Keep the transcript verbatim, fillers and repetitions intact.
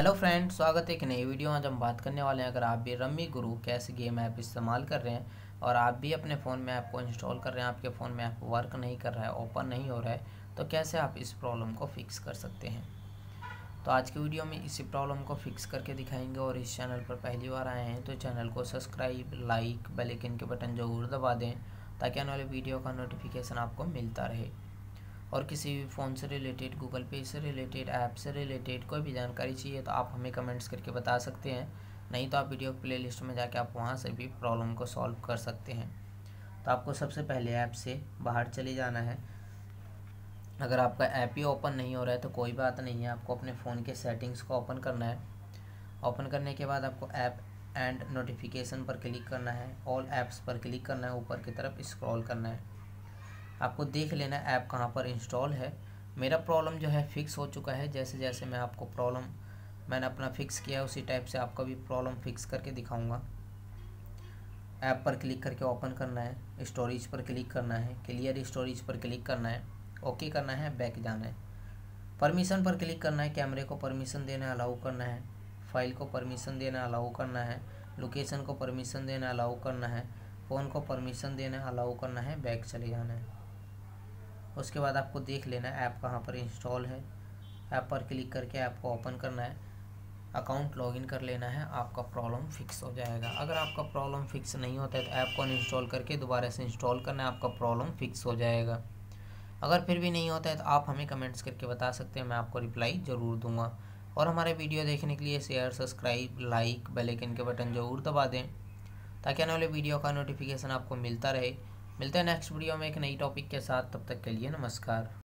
Hello friends, स्वागत है एक नई वीडियो में। आज हम बात करने वाले हैं, अगर आप भी रम्मी गुरु कैश गेम ऐप इस्तेमाल कर रहे हैं और आप भी अपने फ़ोन में ऐप को इंस्टॉल कर रहे हैं, आपके फ़ोन में ऐप वर्क नहीं कर रहा है, ओपन नहीं हो रहा है, तो कैसे आप इस प्रॉब्लम को फिक्स कर सकते हैं। तो आज की वीडियो में इसी प्रॉब्लम को फिक्स करके दिखाएंगे। और इस चैनल पर पहली बार आए हैं तो चैनल को सब्सक्राइब, लाइक, बेल आइकन के बटन ज़रूर दबा दें ताकि आने वाले वीडियो का नोटिफिकेशन आपको मिलता रहे। और किसी भी फ़ोन से रिलेटेड, गूगल पे से रिलेटेड, ऐप से रिलेटेड कोई भी जानकारी चाहिए तो आप हमें कमेंट्स करके बता सकते हैं। नहीं तो आप वीडियो प्लेलिस्ट में जाके आप वहां से भी प्रॉब्लम को सॉल्व कर सकते हैं। तो आपको सबसे पहले ऐप से बाहर चले जाना है। अगर आपका ऐप ही ओपन नहीं हो रहा है तो कोई बात नहीं है, आपको अपने फ़ोन के सेटिंग्स को ओपन करना है। ओपन करने के बाद आपको ऐप एंड नोटिफिकेशन पर क्लिक करना है, ऑल ऐप्स पर क्लिक करना है, ऊपर की तरफ स्क्रॉल करना है। आपको देख लेना ऐप कहाँ पर इंस्टॉल है। मेरा प्रॉब्लम जो है फिक्स हो चुका है। जैसे जैसे मैं आपको प्रॉब्लम मैंने अपना फिक्स किया उसी टाइप से आपका भी प्रॉब्लम फिक्स करके दिखाऊंगा। ऐप पर क्लिक करके ओपन करना है, स्टोरेज पर क्लिक करना है, क्लियर स्टोरेज पर क्लिक करना है, ओके करना है, बैक जाना है, परमिशन पर क्लिक करना है, कैमरे को परमिशन देना अलाउ करना है, फाइल को परमिशन देना अलाउ करना है, लोकेशन को परमिशन देना अलाउ करना है, फ़ोन को परमिशन देना अलाउ करना है, बैक चले जाना है। उसके बाद आपको देख लेना है ऐप कहाँ पर इंस्टॉल है। ऐप पर क्लिक करके ऐप को ओपन करना है, अकाउंट लॉगिन कर लेना है, आपका प्रॉब्लम फिक्स हो जाएगा। अगर आपका प्रॉब्लम फिक्स नहीं होता है तो ऐप को अनइंस्टॉल करके दोबारा से इंस्टॉल करना है, आपका प्रॉब्लम फिक्स हो जाएगा। अगर फिर भी नहीं होता है तो आप हमें कमेंट्स करके बता सकते हैं, मैं आपको रिप्लाई ज़रूर दूंगा। और हमारे वीडियो देखने के लिए share, subscribe, like, bell icon के बटन ज़रूर दबा दें ताकि आने वाले वीडियो का नोटिफिकेशन आपको मिलता रहे। मिलते हैं नेक्स्ट वीडियो में एक नई टॉपिक के साथ। तब तक के लिए नमस्कार।